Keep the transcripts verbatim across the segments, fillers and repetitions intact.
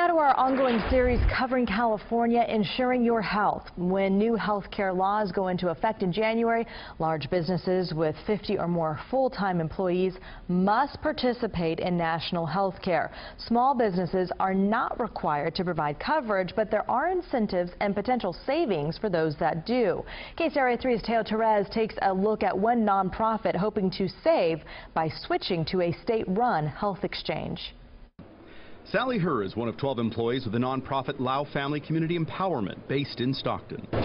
Now to our ongoing series covering California, ensuring your health. When new health care laws go into effect in January, large businesses with fifty or more full-time employees must participate in national health care. Small businesses are not required to provide coverage, but there are incentives and potential savings for those that do. K C R A three's Teo Torres takes a look at one nonprofit hoping to save by switching to a state-run health exchange. Sally Herr is one of twelve employees with the nonprofit Lau Family Community Empowerment based in Stockton. Hello.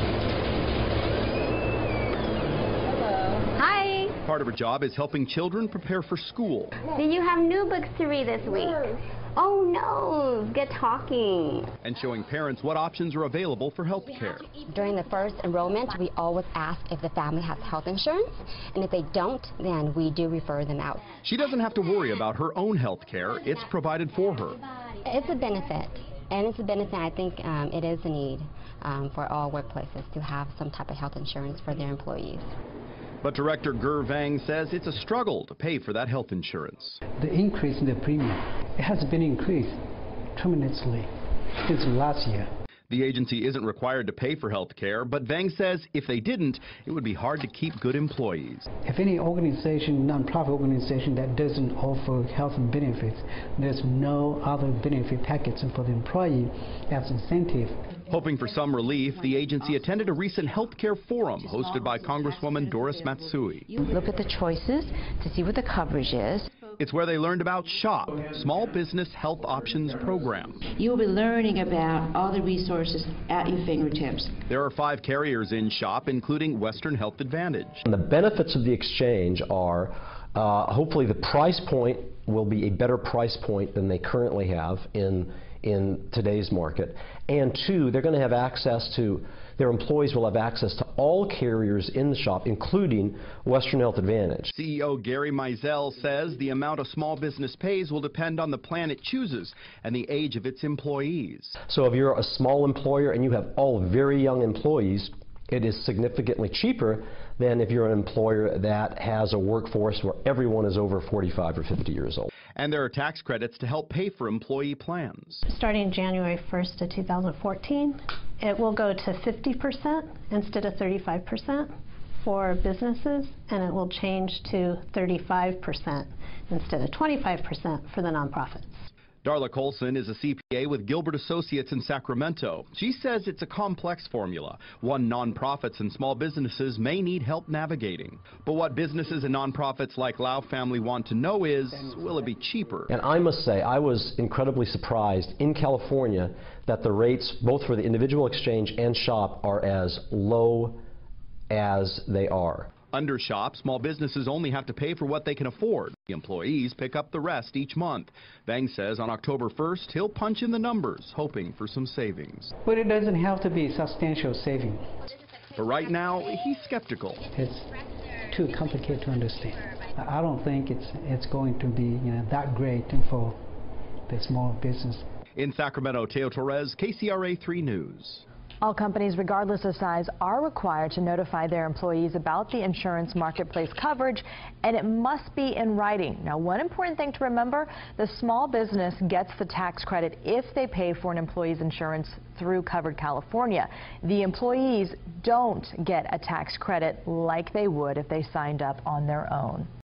Hi. Part of her job is helping children prepare for school. Do you have new books to read this week? Oh no, get talking. And showing parents what options are available for health care. During the first enrollment, we always ask if the family has health insurance, and if they don't, then we do refer them out. She doesn't have to worry about her own health care. It's provided for her. It's a benefit, and it's a benefit. I think um, it is a need um, for all workplaces to have some type of health insurance for their employees. But Director Ger Vang says it's a struggle to pay for that health insurance. The increase in the premium, it has been increased tremendously since last year. The agency isn't required to pay for health care, but Vang says if they didn't, it would be hard to keep good employees. If any organization, nonprofit organization that doesn't offer health benefits, there's no other benefit package for the employee as incentive. Hoping for some relief, the agency attended a recent health care forum hosted by Congresswoman Doris Matsui. You look at the choices to see what the coverage is. It's where they learned about SHOP, Small Business Health Options Program. You will be learning about all the resources at your fingertips. There are five carriers in SHOP, including Western Health Advantage. And the benefits of the exchange are uh, hopefully the price point will be a better price point than they currently have in in today's market, and two, they're going to have access to, their employees will have access to all carriers in the shop, including Western Health Advantage. C E O Gary Mizell says the amount a small business pays will depend on the plan it chooses and the age of its employees. So if you're a small employer and you have all very young employees, it is significantly cheaper than if you're an employer that has a workforce where everyone is over forty-five or fifty years old. And there are tax credits to help pay for employee plans. Starting January first of two thousand fourteen, it will go to fifty percent instead of thirty-five percent for businesses, and it will change to thirty-five percent instead of twenty-five percent for the nonprofits. Darla Colson is a C P A with Gilbert Associates in Sacramento. She says it's a complex formula, one nonprofits and small businesses may need help navigating. But what businesses and nonprofits like Lau Family want to know is, will it be cheaper? And I must say, I was incredibly surprised in California that the rates, both for the individual exchange and SHOP, are as low as they are. Under SHOP, small businesses only have to pay for what they can afford. The employees pick up the rest each month. Vang says on October first, he'll punch in the numbers, hoping for some savings. But it doesn't have to be substantial saving. But right now, he's skeptical. It's too complicated to understand. I don't think it's, it's going to be you know, that great for the small business. In Sacramento, Teo Torres, K C R A three News. All companies, regardless of size, are required to notify their employees about the insurance marketplace coverage, and it must be in writing. Now, one important thing to remember, the small business gets the tax credit if they pay for an employee's insurance through Covered California. The employees don't get a tax credit like they would if they signed up on their own.